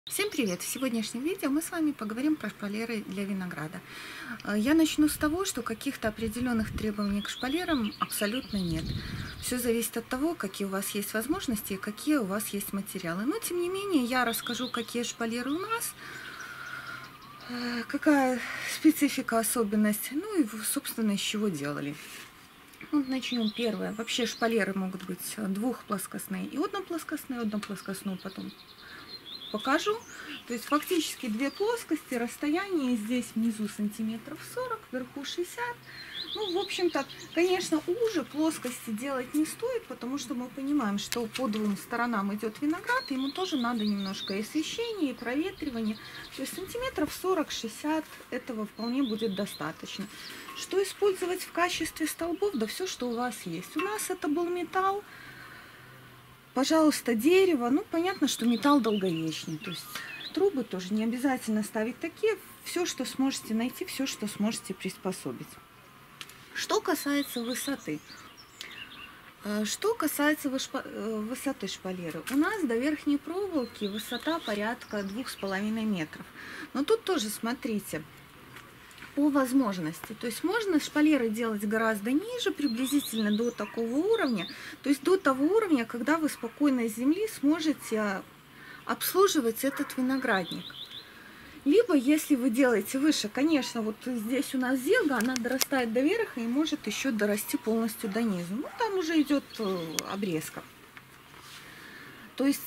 Всем привет! В сегодняшнем видео мы с вами поговорим про шпалеры для винограда. Я начну с того, что каких-то определенных требований к шпалерам абсолютно нет. Все зависит от того, какие у вас есть возможности и какие у вас есть материалы. Но тем не менее я расскажу, какие шпалеры у нас, какая специфика, особенность, ну и собственно из чего делали. Вот начнем. Первое. Вообще шпалеры могут быть двухплоскостные и одноплоскостные. Одноплоскостную потом покажу. То есть фактически две плоскости, расстояние здесь внизу сантиметров 40, вверху 60. Ну, в общем-то, конечно, уже плоскости делать не стоит, потому что мы понимаем, что по двум сторонам идет виноград, ему тоже надо немножко и освещения, и проветривания. То есть сантиметров 40-60 этого вполне будет достаточно. Что использовать в качестве столбов? Да все, что у вас есть. У нас это был металл. Пожалуйста, дерево. Ну, понятно, что металл долговечный. То есть трубы тоже не обязательно ставить такие. Все, что сможете найти, все, что сможете приспособить. Что касается высоты. Что касается высоты шпалеры. У нас до верхней проволоки высота порядка 2,5 метров. Но тут тоже смотрите. По возможности. То есть можно шпалеры делать гораздо ниже, приблизительно до такого уровня. То есть до того уровня, когда вы спокойно с земли сможете обслуживать этот виноградник. Либо, если вы делаете выше, конечно, вот здесь у нас зелга, она дорастает до верха и может еще дорасти полностью до низу. Ну, там уже идет обрезка. То есть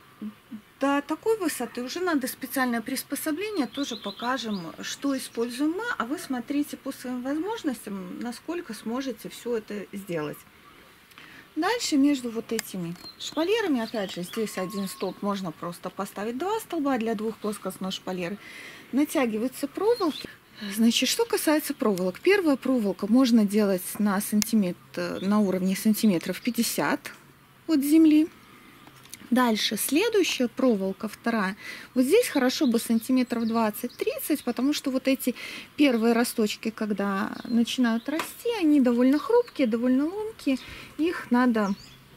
до такой высоты уже надо специальное приспособление, тоже покажем, что используем мы, а вы смотрите по своим возможностям, насколько сможете все это сделать. Дальше между вот этими шпалерами, опять же, здесь один столб, можно просто поставить два столба для двухплоскостной шпалеры. Натягиваются проволоки. Значит, что касается проволок. Первая проволока можно делать на уровне сантиметров 50 от земли. Дальше следующая проволока, вторая. Вот здесь хорошо бы сантиметров 20-30, потому что вот эти первые росточки, когда начинают расти, они довольно хрупкие, довольно ломкие. Их надо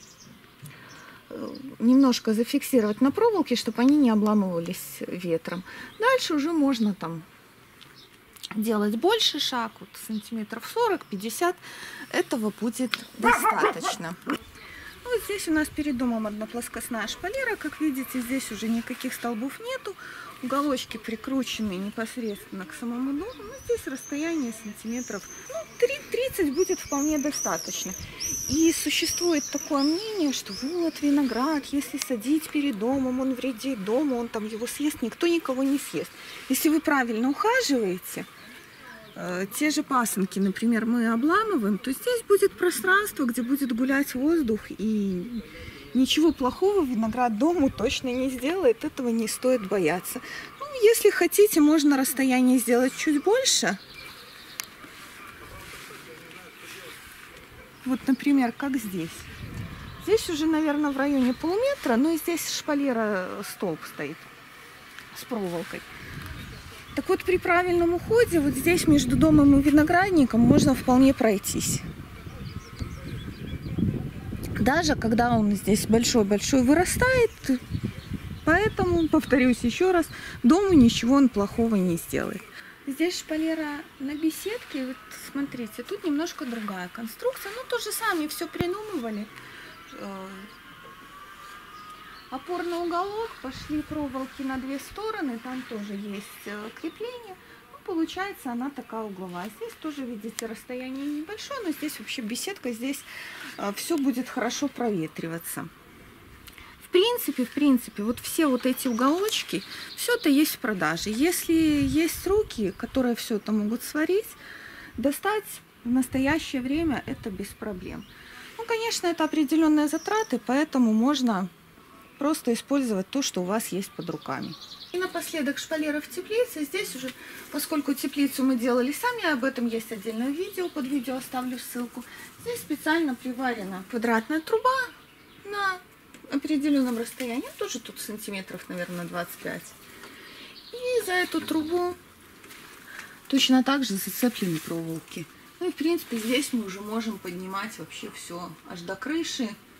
немножко зафиксировать на проволоке, чтобы они не обламывались ветром. Дальше уже можно там делать больше шаг, вот сантиметров 40-50. Этого будет достаточно. Вот здесь у нас перед домом одноплоскостная шпалера. Как видите, здесь уже никаких столбов нету. Уголочки прикручены непосредственно к самому дому. Ну, здесь расстояние сантиметров 30 будет вполне достаточно. И существует такое мнение, что вот виноград, если садить перед домом, он вредит дому, он там его съест, никто никого не съест. Если вы правильно ухаживаете, те же пасынки, например, мы обламываем, то здесь будет пространство, где будет гулять воздух, и ничего плохого виноград дому точно не сделает, этого не стоит бояться. Ну, если хотите, можно расстояние сделать чуть больше. Вот, например, как здесь. Здесь уже, наверное, в районе полуметра, но и здесь шпалера столб стоит с проволокой. Так вот, при правильном уходе, вот здесь между домом и виноградником можно вполне пройтись. Даже когда он здесь большой-большой вырастает. Поэтому, повторюсь еще раз, дому ничего он плохого не сделает. Здесь шпалера на беседке. Вот смотрите, тут немножко другая конструкция. Ну, тоже сами все придумывали. Опорный уголок, пошли проволоки на две стороны, там тоже есть крепление. Ну, получается она такая угловая. Здесь тоже, видите, расстояние небольшое, но здесь вообще беседка, здесь все будет хорошо проветриваться. В принципе, вот все вот эти уголочки, все это есть в продаже. Если есть руки, которые все это могут сварить, достать в настоящее время это без проблем. Ну, конечно, это определенные затраты, поэтому можно просто использовать то, что у вас есть под руками. И напоследок шпалера в теплице. Здесь уже, поскольку теплицу мы делали сами, об этом есть отдельное видео, под видео оставлю ссылку. Здесь специально приварена квадратная труба на определенном расстоянии, тоже тут сантиметров, наверное, 25. И за эту трубу точно так же зацеплены проволоки. Ну и в принципе здесь мы уже можем поднимать вообще все аж до крыши.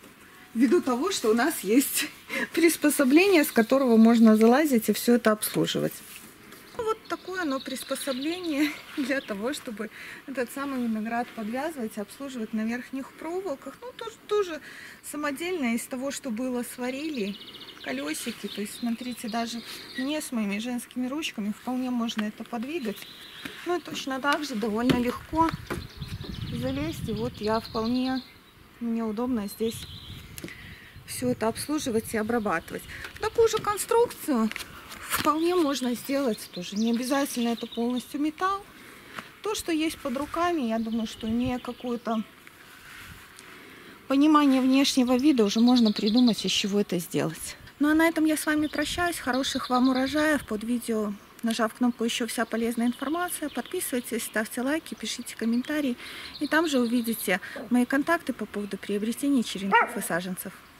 ввиду того, что у нас есть приспособление, с которого можно залазить и все это обслуживать. Вот такое оно приспособление для того, чтобы этот самый виноград подвязывать, обслуживать на верхних проволоках. Ну, тоже самодельное, из того, что было, сварили колесики. То есть, смотрите, даже мне с моими женскими ручками вполне можно это подвигать. Ну, и точно так же довольно легко залезть. И вот я вполне, мне удобно здесь все это обслуживать и обрабатывать. Такую же конструкцию вполне можно сделать тоже. Не обязательно это полностью металл. То, что есть под руками, я думаю, что имея какое-то понимание внешнего вида, уже можно придумать, из чего это сделать. Ну а на этом я с вами прощаюсь. Хороших вам урожаев. Под видео, нажав кнопку «Еще вся полезная информация», подписывайтесь, ставьте лайки, пишите комментарии. И там же увидите мои контакты по поводу приобретения черенков и саженцев.